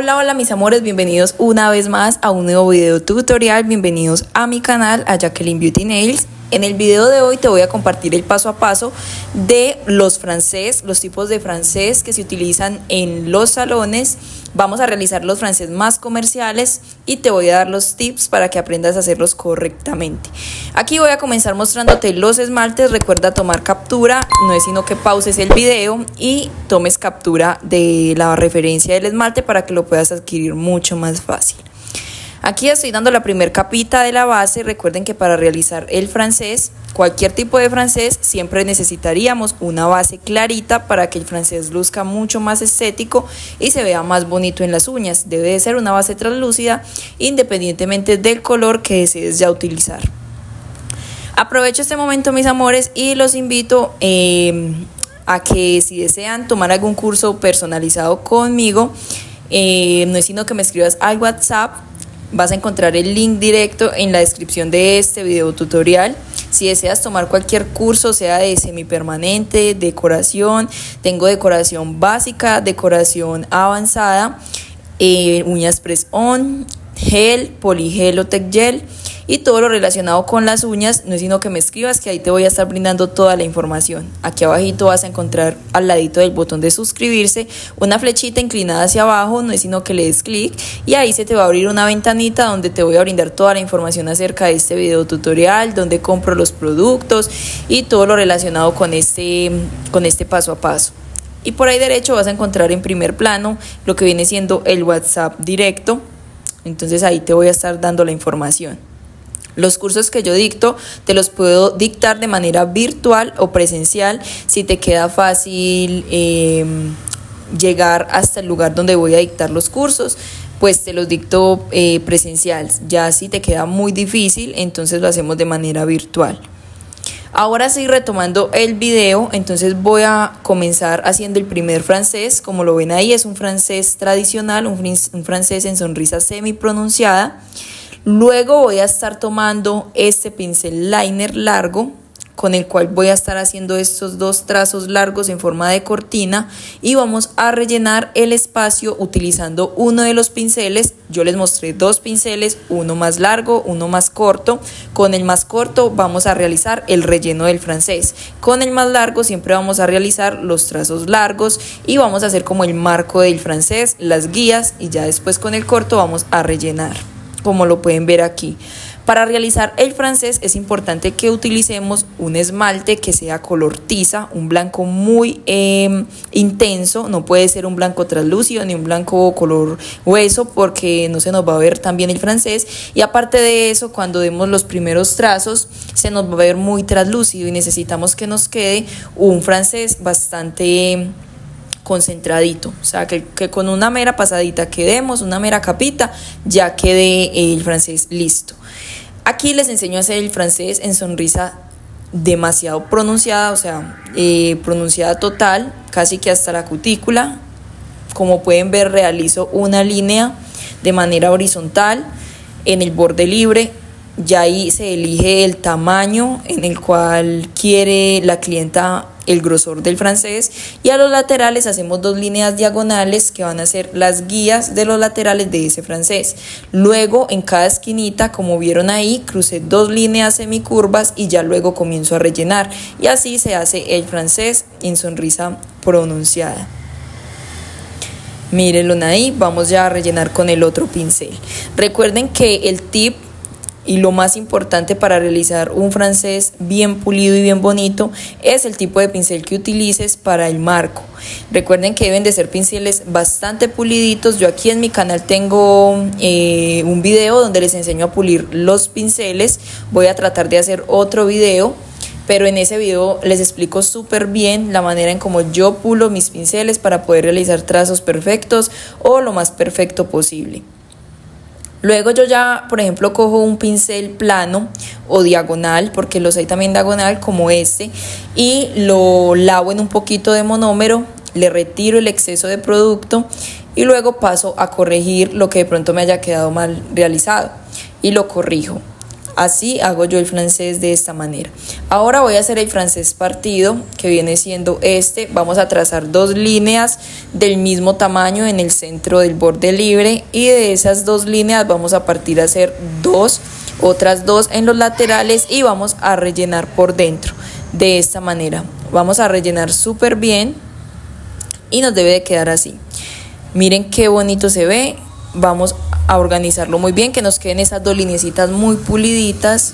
Hola mis amores, bienvenidos una vez más a un nuevo video tutorial, bienvenidos a mi canal, a Jacqueline Beauty Nails. En el video de hoy te voy a compartir el paso a paso de los francés, los tipos de francés que se utilizan en los salones. Vamos a realizar los francés más comerciales y te voy a dar los tips para que aprendas a hacerlos correctamente. Aquí voy a comenzar mostrándote los esmaltes. Recuerda tomar captura, no es sino que pauses el video y tomes captura de la referencia del esmalte para que lo puedas adquirir mucho más fácil. Aquí estoy dando la primera capita de la base. Recuerden que para realizar el francés, cualquier tipo de francés, siempre necesitaríamos una base clarita para que el francés luzca mucho más estético y se vea más bonito en las uñas. Debe de ser una base translúcida independientemente del color que desees ya utilizar. Aprovecho este momento, mis amores, y los invito a que si desean tomar algún curso personalizado conmigo, no es sino que me escribas al WhatsApp. Vas a encontrar el link directo en la descripción de este video tutorial. Si deseas tomar cualquier curso, sea de semipermanente, decoración, tengo decoración básica, decoración avanzada, uñas press-on, gel, poligel o tech gel y todo lo relacionado con las uñas. No es sino que me escribas, que ahí te voy a estar brindando toda la información. Aquí abajito vas a encontrar al ladito del botón de suscribirse una flechita inclinada hacia abajo, no es sino que le des clic y ahí se te va a abrir una ventanita donde te voy a brindar toda la información acerca de este video tutorial, donde compro los productos y todo lo relacionado con este paso a paso. Y por ahí derecho vas a encontrar en primer plano lo que viene siendo el WhatsApp directo. Entonces ahí te voy a estar dando la información. Los cursos que yo dicto te los puedo dictar de manera virtual o presencial. Si te queda fácil llegar hasta el lugar donde voy a dictar los cursos, pues te los dicto presencial. Ya si te queda muy difícil, entonces lo hacemos de manera virtual. Ahora sí, retomando el video, entonces voy a comenzar haciendo el primer francés. Como lo ven ahí, es un francés tradicional, un francés en sonrisa semi pronunciada. Luego voy a estar tomando este pincel liner largo con el cual voy a estar haciendo estos dos trazos largos en forma de cortina y vamos a rellenar el espacio utilizando uno de los pinceles. Yo les mostré dos pinceles, uno más largo, uno más corto. Con el más corto vamos a realizar el relleno del francés. Con el más largo siempre vamos a realizar los trazos largos y vamos a hacer como el marco del francés, las guías, y ya después con el corto vamos a rellenar, como lo pueden ver aquí. Para realizar el francés es importante que utilicemos un esmalte que sea color tiza, un blanco muy intenso. No puede ser un blanco translúcido ni un blanco color hueso porque no se nos va a ver tan bien el francés. Y aparte de eso, cuando demos los primeros trazos se nos va a ver muy translúcido y necesitamos que nos quede un francés bastante concentradito, o sea que con una mera pasadita que demos, una mera capita, ya quede el francés listo. Aquí les enseño a hacer el francés en sonrisa demasiado pronunciada, o sea, pronunciada total, casi que hasta la cutícula. Como pueden ver, realizo una línea de manera horizontal en el borde libre. Ya ahí se elige el tamaño en el cual quiere la clienta el grosor del francés, y a los laterales hacemos dos líneas diagonales que van a ser las guías de los laterales de ese francés. Luego en cada esquinita, como vieron ahí, crucé dos líneas semicurvas y ya luego comienzo a rellenar, y así se hace el francés en sonrisa pronunciada. Mírenlo ahí, vamos ya a rellenar con el otro pincel. Recuerden que el tip y lo más importante para realizar un francés bien pulido y bien bonito es el tipo de pincel que utilices para el marco. Recuerden que deben de ser pinceles bastante puliditos. Yo aquí en mi canal tengo un video donde les enseño a pulir los pinceles. Voy a tratar de hacer otro video, pero en ese video les explico súper bien la manera en cómo yo pulo mis pinceles para poder realizar trazos perfectos o lo más perfecto posible. Luego yo ya, por ejemplo, cojo un pincel plano o diagonal, porque los hay también diagonal como este, y lo lavo en un poquito de monómero, le retiro el exceso de producto y luego paso a corregir lo que de pronto me haya quedado mal realizado y lo corrijo. Así hago yo el francés de esta manera. Ahora voy a hacer el francés partido, que viene siendo este. Vamos a trazar 2 líneas del mismo tamaño en el centro del borde libre, y de esas 2 líneas vamos a partir a hacer otras 2 en los laterales, y vamos a rellenar por dentro de esta manera. Vamos a rellenar súper bien y nos debe de quedar así. Miren qué bonito se ve. Vamos a organizarlo muy bien, que nos queden esas 2 lineecitas muy puliditas,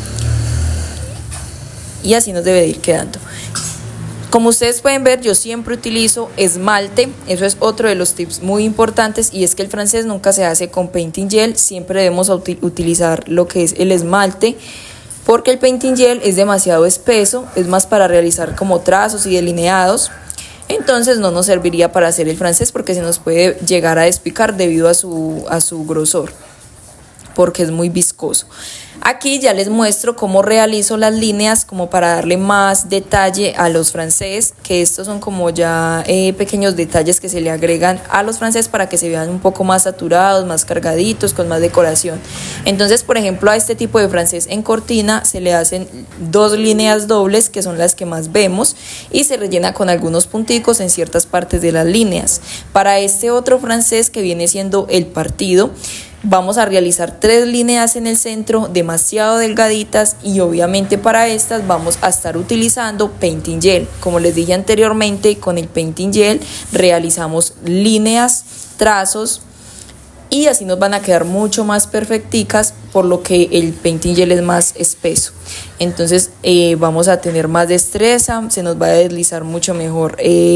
y así nos debe de ir quedando. Como ustedes pueden ver, yo siempre utilizo esmalte. Eso es otro de los tips muy importantes, y es que el francés nunca se hace con painting gel. Siempre debemos utilizar lo que es el esmalte, porque el painting gel es demasiado espeso, es más para realizar como trazos y delineados. Entonces no nos serviría para hacer el francés, porque se nos puede llegar a despicar debido a su grosor, porque es muy viscoso. Aquí ya les muestro cómo realizo las líneas, como para darle más detalle a los francés, que estos son como ya pequeños detalles que se le agregan a los francés para que se vean un poco más saturados, más cargaditos, con más decoración. Entonces, por ejemplo, a este tipo de francés en cortina se le hacen 2 líneas dobles, que son las que más vemos, y se rellena con algunos punticos en ciertas partes de las líneas. Para este otro francés, que viene siendo el partido, vamos a realizar 3 líneas en el centro demasiado delgaditas, y obviamente para estas vamos a estar utilizando painting gel. Como les dije anteriormente, con el painting gel realizamos líneas, trazos, y así nos van a quedar mucho más perfecticas, por lo que el painting gel es más espeso. Entonces vamos a tener más destreza, se nos va a deslizar mucho mejor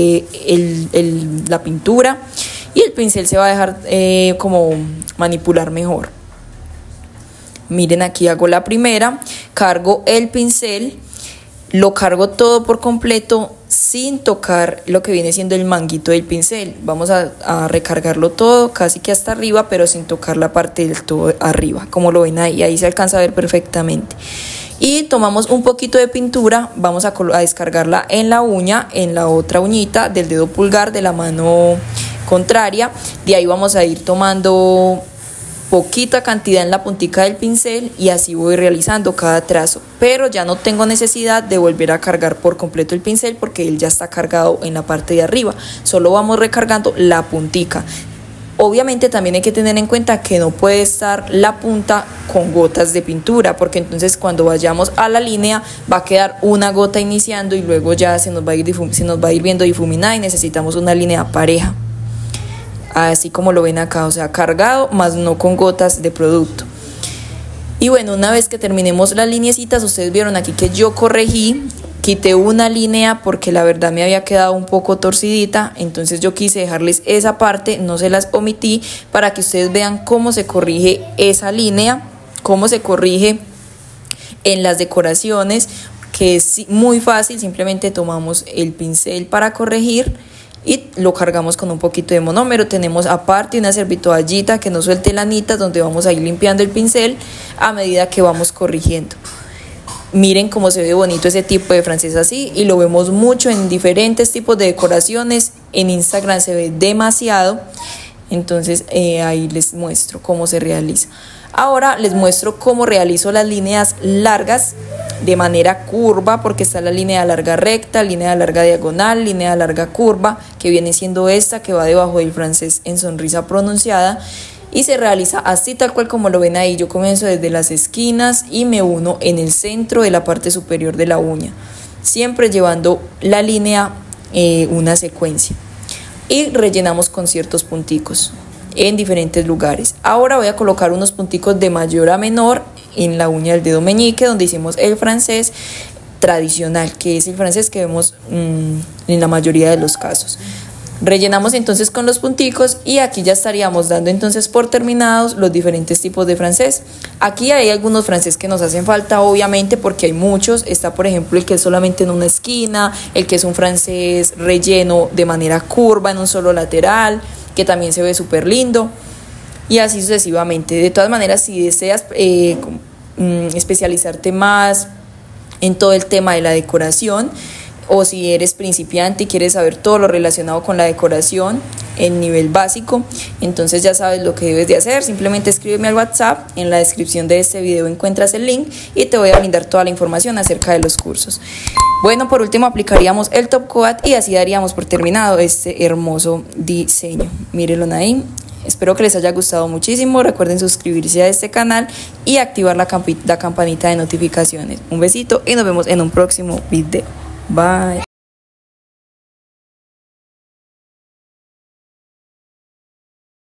la pintura, y el pincel se va a dejar como manipular mejor. Miren, aquí hago la primera, cargo el pincel, lo cargo todo por completo sin tocar lo que viene siendo el manguito del pincel. Vamos a recargarlo todo casi que hasta arriba, pero sin tocar la parte del todo arriba, como lo ven ahí se alcanza a ver perfectamente. Y tomamos un poquito de pintura, vamos a descargarla en la uña, en la otra uñita del dedo pulgar de la mano contraria. De ahí vamos a ir tomando poquita cantidad en la puntica del pincel, y así voy realizando cada trazo, pero ya no tengo necesidad de volver a cargar por completo el pincel, porque él ya está cargado en la parte de arriba. Solo vamos recargando la puntica. Obviamente también hay que tener en cuenta que no puede estar la punta con gotas de pintura, porque entonces cuando vayamos a la línea va a quedar una gota iniciando, y luego ya se nos va a ir viendo difuminada, y necesitamos una línea pareja, así como lo ven acá, o sea, cargado más no con gotas de producto. Y bueno, una vez que terminemos las lineecitas, ustedes vieron aquí que yo corregí, quité una línea porque la verdad me había quedado un poco torcidita, entonces yo quise dejarles esa parte, no se las omití, para que ustedes vean cómo se corrige esa línea, cómo se corrige en las decoraciones, que es muy fácil. Simplemente tomamos el pincel para corregir y lo cargamos con un poquito de monómero. Tenemos aparte una servitoallita que no suelte lanitas, donde vamos a ir limpiando el pincel a medida que vamos corrigiendo. Miren cómo se ve bonito ese tipo de francés así, y lo vemos mucho en diferentes tipos de decoraciones. En Instagram se ve demasiado, entonces ahí les muestro cómo se realiza. Ahora les muestro cómo realizo las líneas largas de manera curva, porque está la línea larga recta, línea larga diagonal, línea larga curva, que viene siendo esta que va debajo del francés en sonrisa pronunciada, y se realiza así tal cual como lo ven ahí. Yo comienzo desde las esquinas y me uno en el centro de la parte superior de la uña, siempre llevando la línea una secuencia, y rellenamos con ciertos punticos en diferentes lugares. Ahora voy a colocar unos punticos de mayor a menor en la uña del dedo meñique, donde hicimos el francés tradicional, que es el francés que vemos en la mayoría de los casos. Rellenamos entonces con los punticos, y aquí ya estaríamos dando entonces por terminados los diferentes tipos de francés. Aquí hay algunos francés que nos hacen falta, obviamente, porque hay muchos. Está, por ejemplo, el que es solamente en una esquina, el que es un francés relleno de manera curva en un solo lateral, que también se ve súper lindo, y así sucesivamente. De todas maneras, si deseas especializarte más en todo el tema de la decoración, o si eres principiante y quieres saber todo lo relacionado con la decoración, el nivel básico. Entonces ya sabes lo que debes de hacer, simplemente escríbeme al WhatsApp, en la descripción de este video encuentras el link y te voy a brindar toda la información acerca de los cursos. Bueno, por último aplicaríamos el top coat y así daríamos por terminado este hermoso diseño. Mírenlo ahí. Espero que les haya gustado muchísimo. Recuerden suscribirse a este canal y activar la campanita de notificaciones. Un besito y nos vemos en un próximo video. Bye.